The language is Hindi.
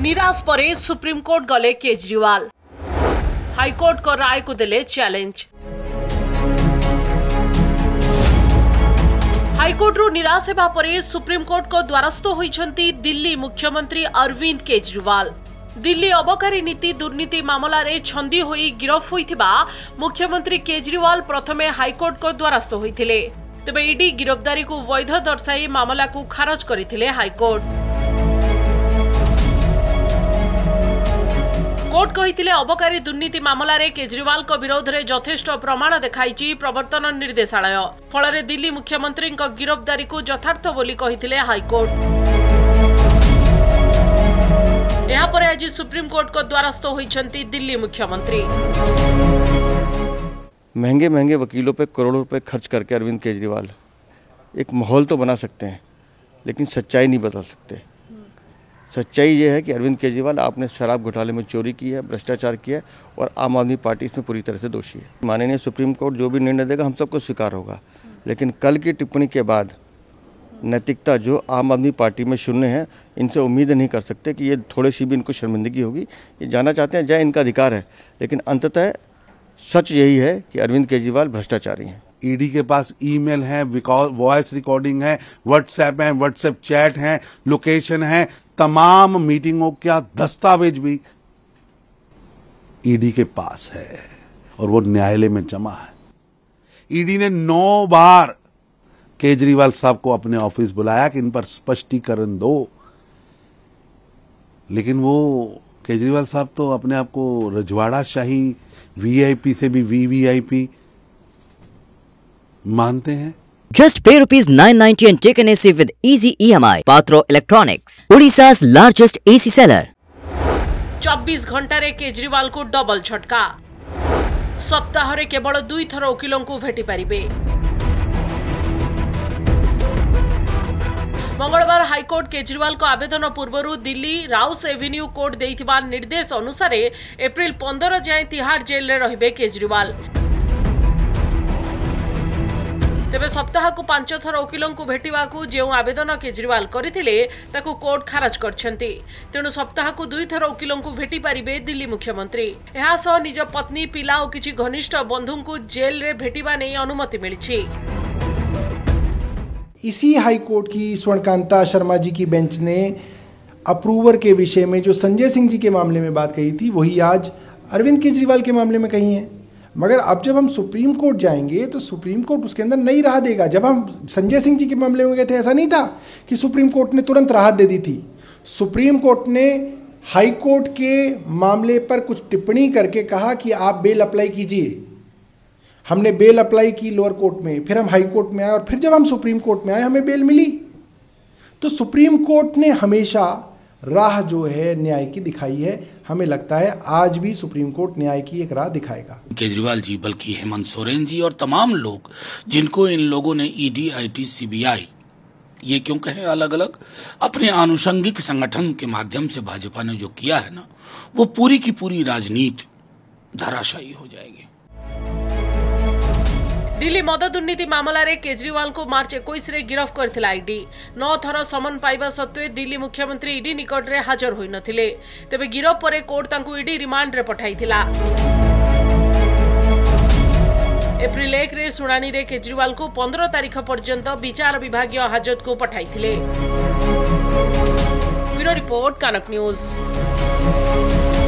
निराश परे सुप्रीमकोर्ट गले केजरीवाल हाईकोर्ट को राय को देले चैलेंज। हाईकोर्ट रु निराश हेबा परे सुप्रीमकोर्ट को द्वारस्थ होइछंती दिल्ली मुख्यमंत्री अरविंद केजरीवाल। दिल्ली अबकारी नीति दुर्नीति मामला रे छंदी होई गिरफ होइथिबा मुख्यमंत्री केजरीवाल प्रथमे हाईकोर्ट को द्वारस्थ होइथिले। तबे ईडी गिरफ्तारी को वैध दर्शाई मामला को खारज करिथिले हाईकोर्ट। कोर्ट कहिथिले अबकारी दुर्नीति मामला रे केजरीवाल को विरोध रे यथेष्ट प्रमाण देखाइछि प्रवर्तन निर्देशालय। फल दिल्ली मुख्यमंत्री गिरफ्तारी को यथार्थ बोली कहिथिले हाईकोर्ट। यहाँ पर आज सुप्रीम कोर्ट को द्वारस्थ होइछंती दिल्ली मुख्यमंत्री। महंगे महंगे वकीलों पे करोड़ों रुपए खर्च करके अरविंद केजरीवाल एक माहौल तो बना सकते हैं, लेकिन सच्चाई नहीं बदल सकते। सच्चाई ये है कि अरविंद केजरीवाल आपने शराब घोटाले में चोरी की है, भ्रष्टाचार किया है और आम आदमी पार्टी इसमें पूरी तरह से दोषी है। माननीय सुप्रीम कोर्ट जो भी निर्णय देगा हम सबको स्वीकार होगा, लेकिन कल की टिप्पणी के बाद नैतिकता जो आम आदमी पार्टी में शून्य है, इनसे उम्मीद नहीं कर सकते कि ये थोड़ी सी भी इनको शर्मिंदगी होगी। ये जानना चाहते हैं, जय इनका अधिकार है, लेकिन अंततः सच यही है कि अरविंद केजरीवाल भ्रष्टाचारी हैं। ईडी के पास ईमेल है, वॉइस रिकॉर्डिंग है, व्हाट्सएप है, व्हाट्सएप चैट है, लोकेशन है, तमाम मीटिंगों का दस्तावेज भी ईडी के पास है और वो न्यायालय में जमा है। ईडी ने 9 बार केजरीवाल साहब को अपने ऑफिस बुलाया कि इन पर स्पष्टीकरण दो, लेकिन वो केजरीवाल साहब तो अपने आप को रजवाड़ा शाही वीआईपी से भी वीवीआईपी मानते हैं। Just pay ₹990 and take an AC with easy EMI. Patro Electronics, Odisha's largest AC seller. 24 घंटा रे केजरीवाल को डबल झटका। सप्ताह रे केवल 2 थर वकिलों को भेटी पारिबे। मंगलवार हाईकोर्ट केजरीवाल को आवेदन पूर्व दिल्ली राउस एवेन्यू कोर्ट देइथिबा निर्देश अनुसार एप्रिल 15 जाए तिहाड़ जेल रे रहिबे केजरीवाल। तेबे सप्ताह को 5 थर वकिलों को भेटिबा को जो आवेदन केजरीवाल करथिले ताकू कोर्ट खारज करछंती। तेणु सप्ताह को 2 थर वकिलों को भेटी पारिबे दिल्ली मुख्यमंत्री। एहा सह निज पत्नी पिला और किछि घनिष्ठ बंधु को जेल रे भेटिबा नै अनुमति मिलिछि। इसी हाईकोर्ट की स्वर्णकांता शर्मा जी की बेंच ने अप्रूवर के विषय में जो संजय सिंह जी के मामले में बात कही थी, वही आज अरविंद केजरीवाल के मामले में कही है। मगर अब जब हम सुप्रीम कोर्ट जाएंगे तो सुप्रीम कोर्ट उसके अंदर नई राहत देगा। जब हम संजय सिंह जी के मामले में गए थे, ऐसा नहीं था कि सुप्रीम कोर्ट ने तुरंत राहत दे दी थी। सुप्रीम कोर्ट ने हाई कोर्ट के मामले पर कुछ टिप्पणी करके कहा कि आप बेल अप्लाई कीजिए। हमने बेल अप्लाई की लोअर कोर्ट में, फिर हम हाई कोर्ट में आए और फिर जब हम सुप्रीम कोर्ट में आए हमें बेल मिली। तो सुप्रीम कोर्ट ने हमेशा राह जो है न्याय की दिखाई है। हमें लगता है आज भी सुप्रीम कोर्ट न्याय की एक राह दिखाएगा। केजरीवाल जी बल्कि हेमंत सोरेन जी और तमाम लोग जिनको इन लोगों ने ईडी, आईटी, सीबीआई ये क्यों कहे अलग अलग अपने आनुषंगिक संगठन के माध्यम से भाजपा ने जो किया है ना, वो पूरी की पूरी राजनीति धराशायी हो जाएगी। दिल्ली मद दुर्नीति मामला रे केजरीवाल को मार्च 21 रे गिरफ करथिला ईडी। 9 थर समन पाइबा सत्वे दिल्ली मुख्यमंत्री ईडी निकट रे हाजर होई नथिले। तेबे गिरफ परे कोर्ट तांकु ईडी रिमांड रे पठाइथिला। एप्रिल 1 रे सुनानी रे केजरीवाल को 15 तारीख पर्यंत विचार विभागीय हाजत को पठाइथिले। Bureau report, Kanak news.